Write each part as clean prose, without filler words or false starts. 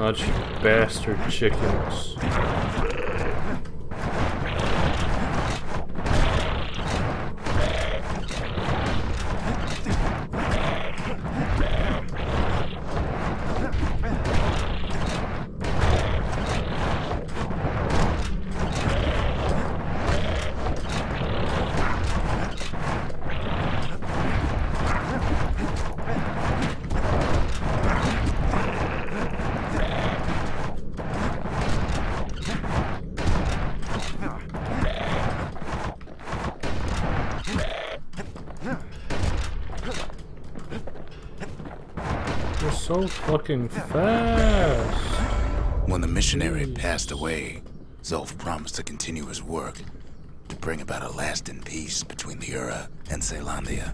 much, you bastard chickens. They're so fucking fast. When the missionary passed away, Zulf promised to continue his work to bring about a lasting peace between the Ura and Caelondia.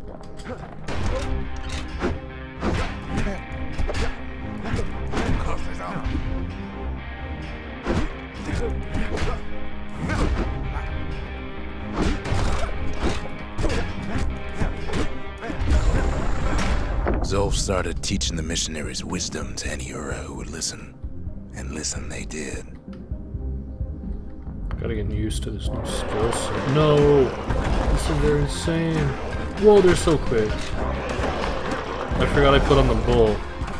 Zulf started teaching the missionaries wisdom to any Ura who would listen. And listen they did. Gotta get used to this new skill set. No! This is very insane. Whoa, they're so quick. I forgot I put on the bull.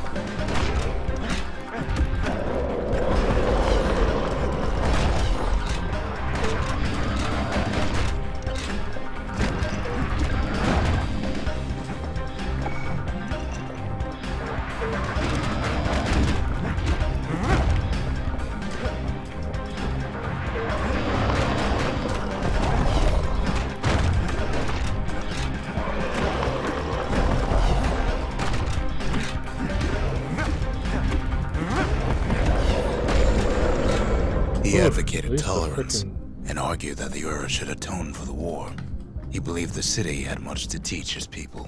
He advocated tolerance and argued that the Ura should atone for the war. He believed the city had much to teach his people.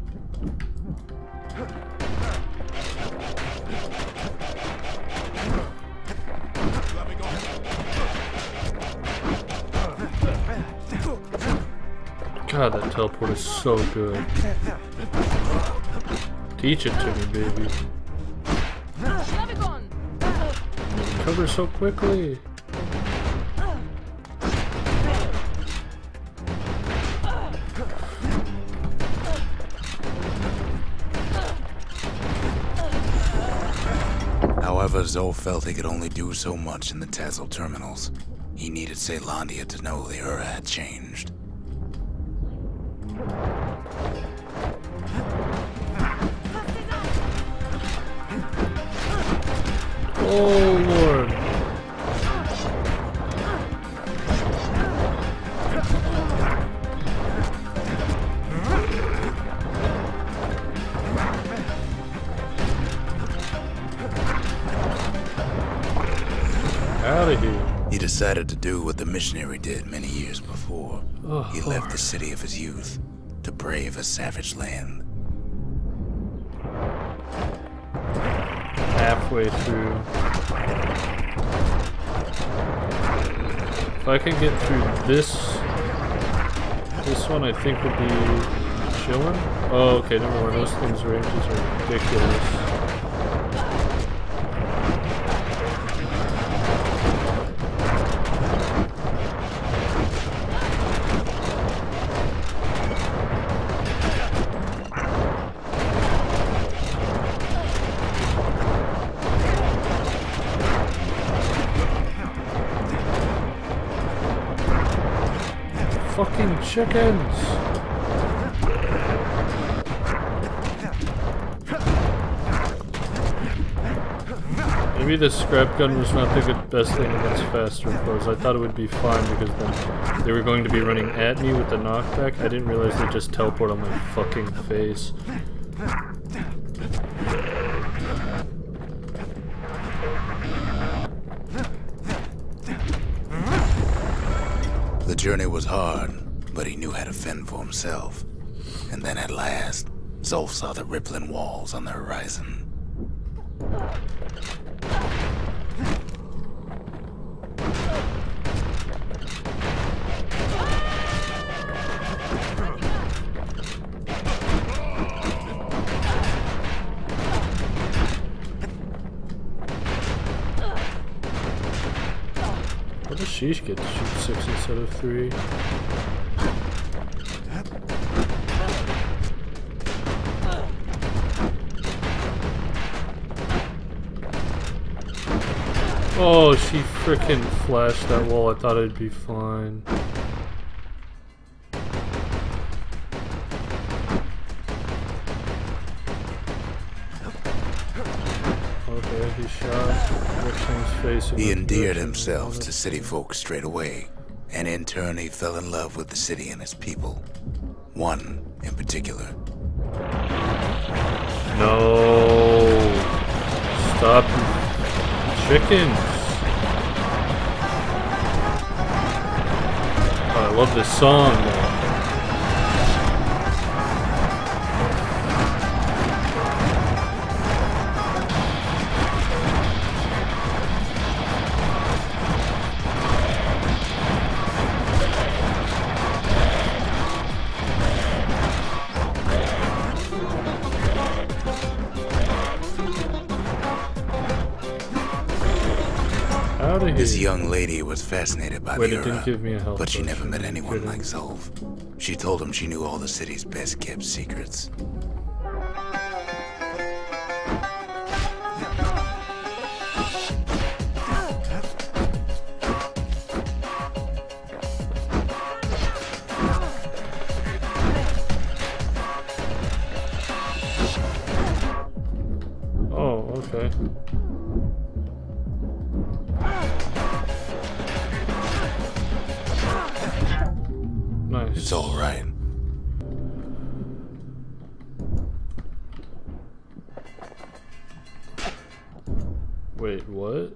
God, that teleport is so good. Teach it to me, baby. Cover so quickly. However, Zulf felt he could only do so much in the Tassel terminals. He needed Caelondia to know the Ura had changed. Oh Lord. Out of here. He decided to do what the missionary did many years before. Oh, he left the city of his youth to brave a savage land. Halfway through. If I can get through this one I think would be chilling. Oh, okay, never mind. Those things' ranges are ridiculous. Fucking chickens! Maybe the scrap gun was not the best thing against faster foes. I thought it would be fine because then they were going to be running at me with the knockback. I didn't realize they just teleport on my fucking face. The journey was hard, but he knew how to fend for himself. And then at last, Zulf saw the rippling walls on the horizon. How does Sheesh get to shoot 6 instead of 3? Oh, she frickin' flashed that wall. I thought it'd be fine. Okay, he shot Rickham's face. He endeared himself to city folk straight away, and in turn he fell in love with the city and its people. One in particular. No. Stop. Chickens. Oh, I love this song, man. This young lady was fascinated by the it didn't give me a health but she potion. never met anyone like Zolf. She told him she knew all the city's best kept secrets. Oh, okay. Nice. It's all right. Wait, what?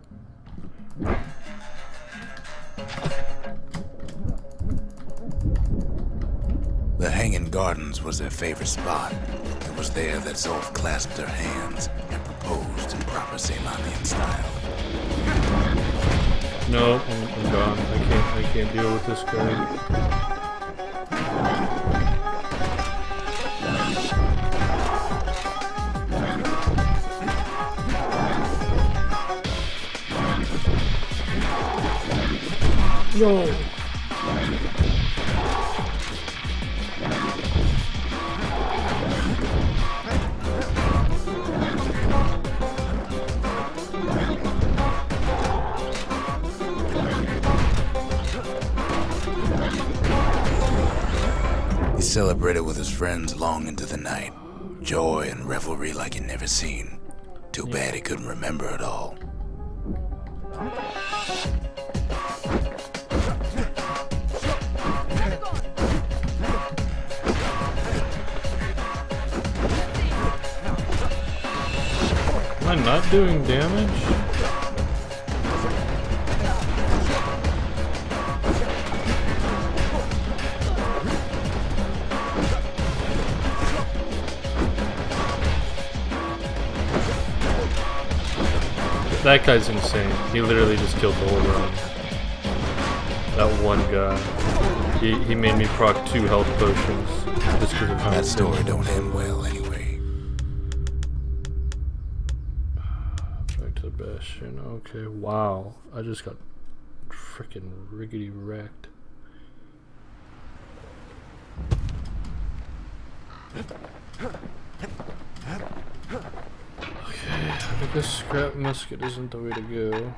The Hanging Gardens was their favorite spot. It was there that Zolf clasped her hands and proposed in proper Ceylonian style. No, I'm gone. I can't deal with this guy. No. He celebrated with his friends long into the night. Joy and revelry like he'd never seen. Too bad he couldn't remember it all. Am I not doing damage? That guy's insane. He literally just killed the whole run. That one guy. He made me proc 2 health potions just because of how That story don't end well anyway. Back to the Bastion. Okay, wow. I just got freaking riggedy wrecked. Okay, I think this scrap musket isn't the way to go.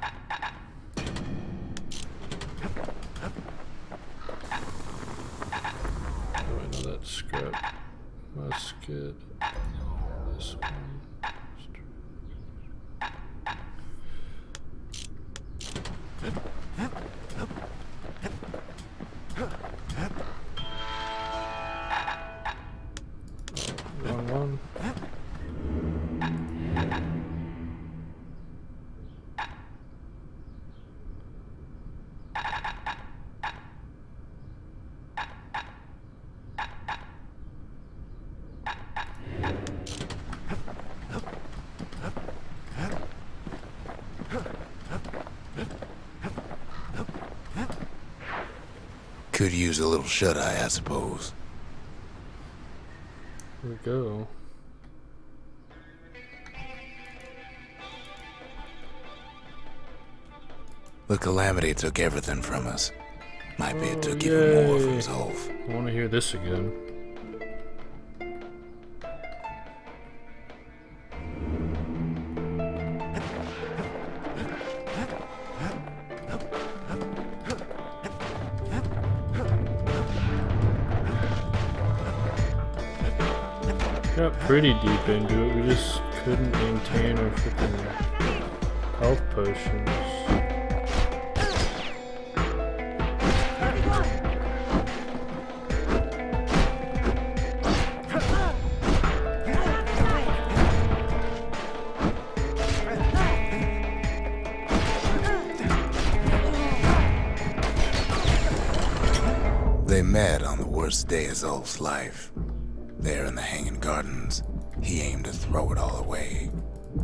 Oh, I know that scrap musket. This one. Wrong one. Could use a little shut-eye, I suppose. Here we go. The Calamity took everything from us. Might be it took even more from Zolf. I want to hear this again. Got pretty deep into it, we just couldn't maintain our freaking health potions. They met on the worst day of Zolf's life. There in the Hanging Gardens, he aimed to throw it all away.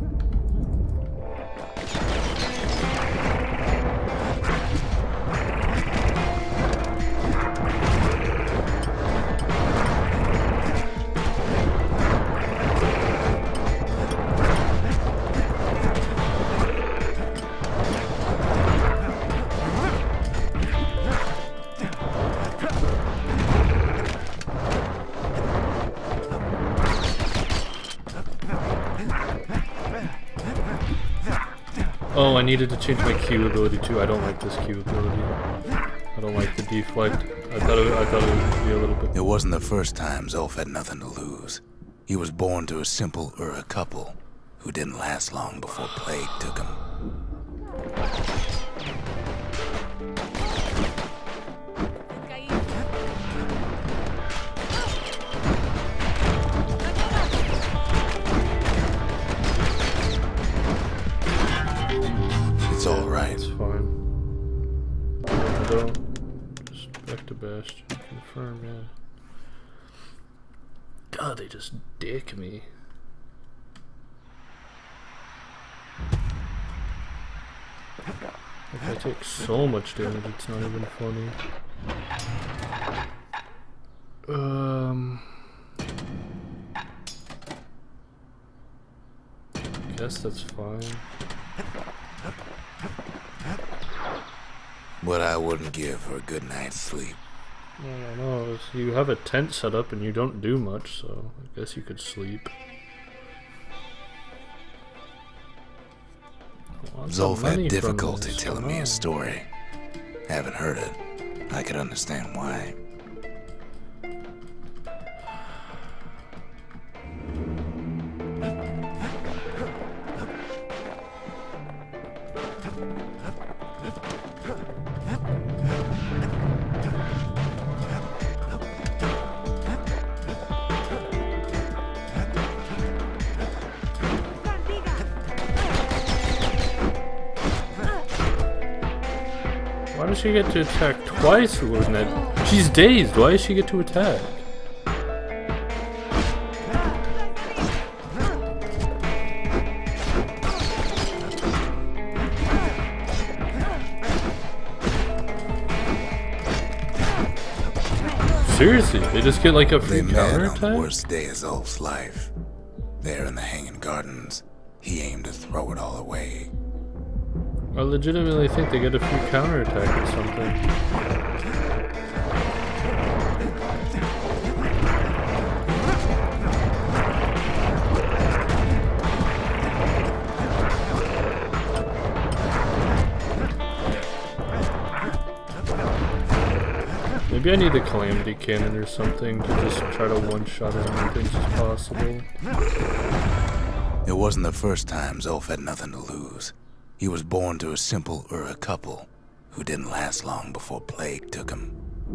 Oh, I needed to change my Q ability too. I don't like this Q ability. I don't like the deflect. I thought it would be a little bit. It wasn't the first time Zolf had nothing to lose. He was born to a simple Ura couple who didn't last long before plague took him. It's all right. It's fine. I don't. Just back to Bastion. Confirm, yeah. God, they just dick me. Like, I take so much damage, it's not even funny. Guess that's fine. What I wouldn't give for a good night's sleep. I don't know. You have a tent set up and you don't do much, so I guess you could sleep. Zolf had difficulty telling me his story. Haven't heard it. I could understand why. Why does she get to attack twice, Lord Ned? She's dazed. Why does she get to attack? Seriously, they just get like a free counterattack? On the worst day of Zolf's life. There in the Hanging Gardens, he aimed to throw it all away. I legitimately think they get a free counterattack or something. Maybe I need the Calamity Cannon or something to just try to one-shot as many things as possible. It wasn't the first time Zolf had nothing to lose. He was born to a simple Ura couple who didn't last long before plague took him.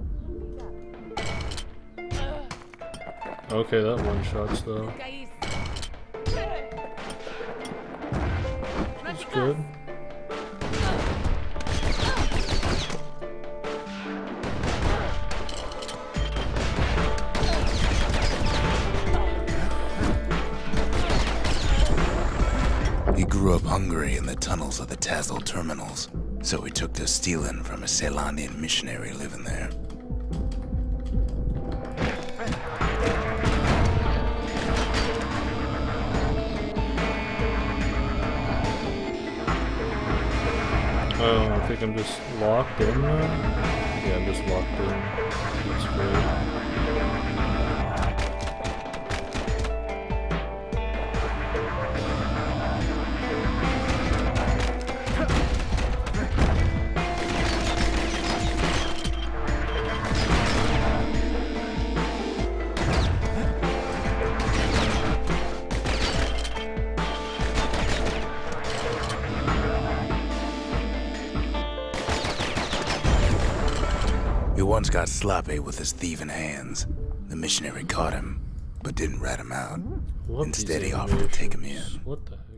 Okay, that one-shots though. That's good. He grew up hungry in the tunnels of the Tassel terminals, so he took to stealing from a Ceylonian missionary living there. Oh, I think I'm just locked in now? Yeah, I'm just locked in. That's great. He once got sloppy with his thieving hands. The missionary caught him, but didn't rat him out. Love Instead, these he offered to take him in. animations. What the heck?